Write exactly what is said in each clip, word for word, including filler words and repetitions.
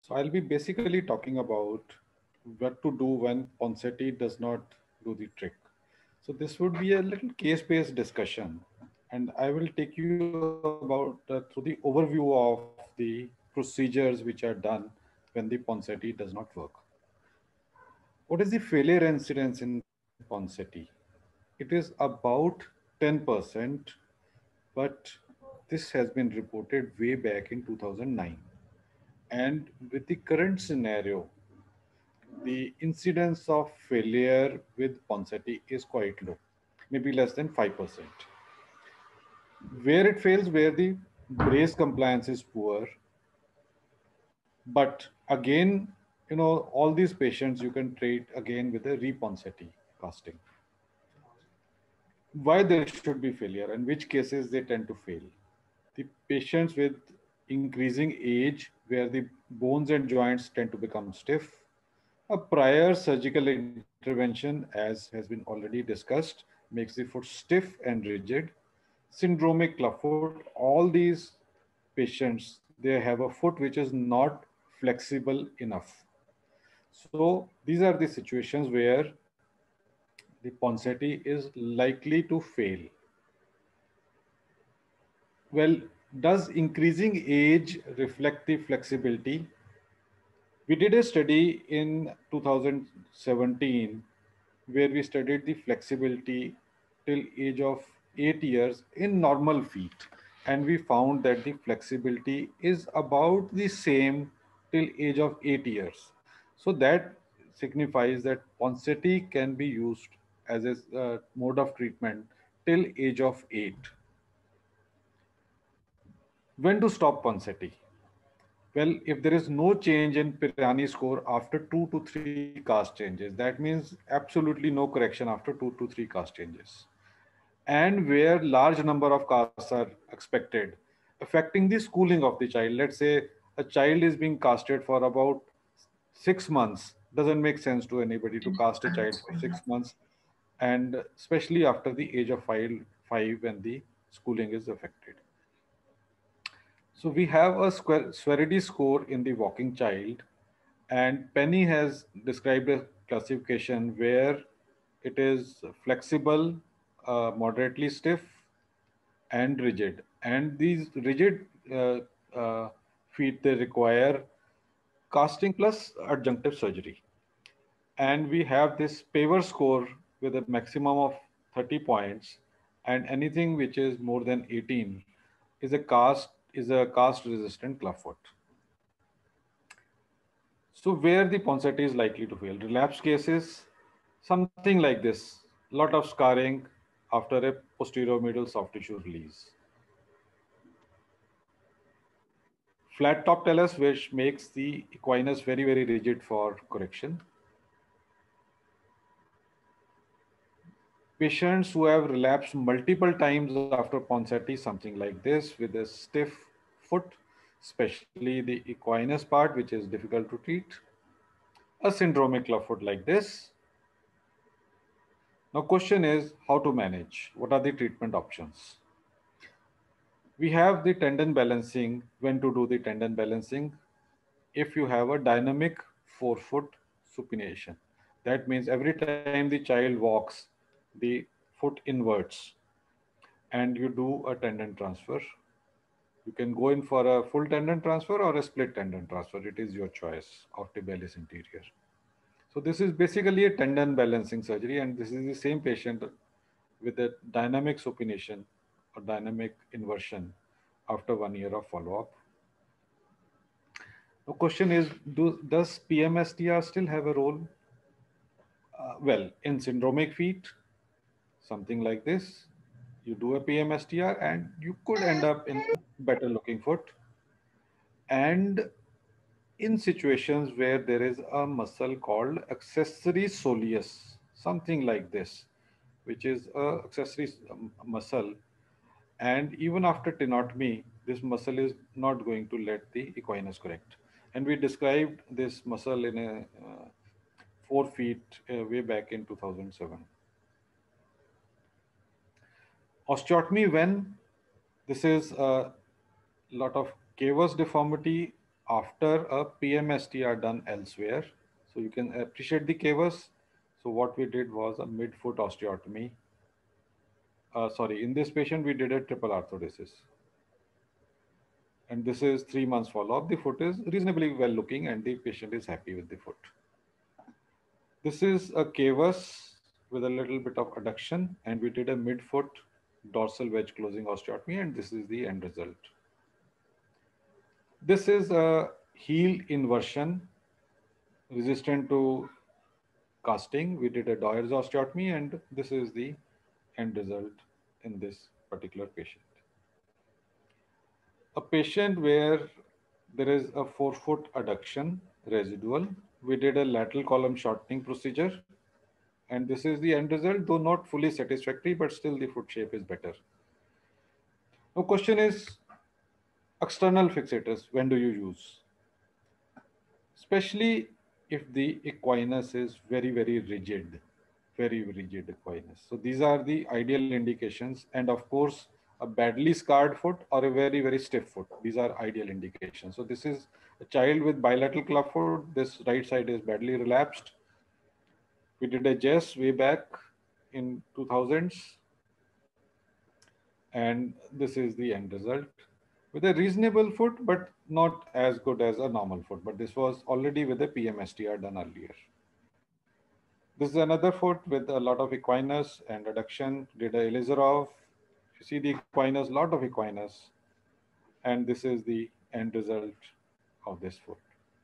So I'll be basically talking about what to do when Ponseti does not do the trick. So this would be a little case-based discussion, and I will take you about uh, through the overview of the procedures which are done when the Ponseti does not work. What is the failure incidence in Ponseti? It is about ten percent, but this has been reported way back in two thousand nine. And with the current scenario, the incidence of failure with Ponseti is quite low, maybe less than five percent. Where it fails, where the brace compliance is poor, but again, you know, all these patients you can treat again with a re-Ponseti casting. Why there should be failure and which cases they tend to fail? The patients with increasing age where the bones and joints tend to become stiff, a prior surgical intervention, as has been already discussed, makes the foot stiff and rigid. Syndromic clubfoot, all these patients, they have a foot which is not flexible enough. So these are the situations where the Ponseti is likely to fail. Well, does increasing age reflect the flexibility? We did a study in two thousand seventeen where we studied the flexibility till age of eight years in normal feet, and we found that the flexibility is about the same till age of eight years. So that signifies that Ponseti can be used as a uh, mode of treatment till age of eight. When to stop Ponseti? Well, if there is no change in Pirani score after two to three cast changes, that means absolutely no correction after two to three cast changes. And where large number of casts are expected, affecting the schooling of the child. Let's say a child is being casted for about six months. Doesn't make sense to anybody to cast a child for six months, and especially after the age of five, five when the schooling is affected. So we have a square Sveridi score in the walking child, and Penny has described a classification where it is flexible, uh, moderately stiff, and rigid. And these rigid uh, uh, feet they require casting plus adjunctive surgery. And we have this Paver score with a maximum of thirty points, and anything which is more than eighteen is a cast is a cast resistant clubfoot. So where the Ponseti is likely to fail? Relapse cases, something like this, lot of scarring after a posterior medial soft tissue release. Flat top talus, which makes the equinus very, very rigid for correction. Patients who have relapsed multiple times after Ponseti, something like this, with a stiff foot, especially the equinus part, which is difficult to treat. A syndromic clubfoot like this. Now, question is how to manage? What are the treatment options? We have the tendon balancing. When to do the tendon balancing? If you have a dynamic forefoot supination, that means every time the child walks, the foot inverts, and you do a tendon transfer. You can go in for a full tendon transfer or a split tendon transfer. It is your choice of tibialis anterior. So this is basically a tendon balancing surgery, and this is the same patient with a dynamic supination or dynamic inversion after one year of follow-up. The question is, do, does P M S T R still have a role? Uh, well, in syndromic feet, something like this, you do a P M S T R and you could end up in a better looking foot. And in situations where there is a muscle called accessory soleus, something like this, which is a accessory um, muscle, and even after tenotomy, this muscle is not going to let the equinus correct. And we described this muscle in a uh, four feet uh, way back in two thousand seven. Osteotomy when this is a lot of cavus deformity after a P M S T are done elsewhere. So you can appreciate the cavus. So what we did was a mid-foot osteotomy. Uh, sorry, in this patient, we did a triple arthrodesis. And this is three months follow-up. The foot is reasonably well looking and the patient is happy with the foot. This is a cavus with a little bit of adduction, and we did a mid-foot dorsal wedge closing osteotomy, and this is the end result. This is a heel inversion resistant to casting. We did a Doyer's osteotomy, and this is the end result in this particular patient. A patient where there is a forefoot adduction residual. We did a lateral column shortening procedure, and this is the end result, though not fully satisfactory, but still the foot shape is better. Now, question is external fixators, when do you use? Especially if the equinus is very, very rigid, very rigid equinus. So these are the ideal indications. And of course, a badly scarred foot or a very, very stiff foot. These are ideal indications. So this is a child with bilateral club foot. This right side is badly relapsed. We did a J E S way back in two thousands. And this is the end result with a reasonable foot, but not as good as a normal foot. But this was already with a P M S T R done earlier. This is another foot with a lot of equinus and adduction. Did a Ilizarov. You see the equinus, lot of equinus. And this is the end result of this foot.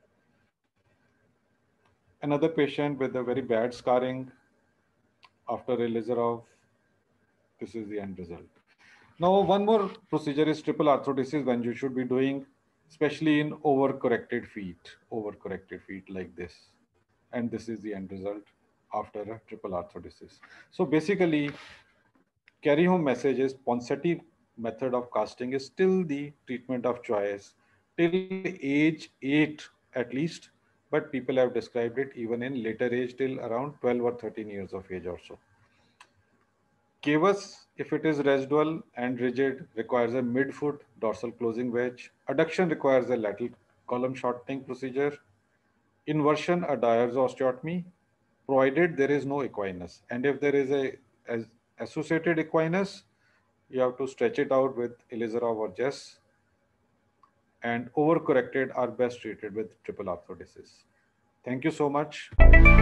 Another patient with a very bad scarring after Ilizarov. This is the end result. Now, one more procedure is triple arthrodesis when you should be doing, especially in overcorrected feet, overcorrected feet like this. And this is the end result after a triple arthrodesis. So basically, carry home message is Ponseti method of casting is still the treatment of choice till age eight at least, but people have described it even in later age till around twelve or thirteen years of age or so. Cavus, if it is residual and rigid, requires a mid-foot dorsal closing wedge. Adduction requires a lateral column shortening procedure. Inversion, a Dyer's osteotomy, provided there is no equinus. And if there is a as associated equinus, you have to stretch it out with Ilizarov or J E S. And overcorrected are best treated with triple arthrodesis. Thank you so much.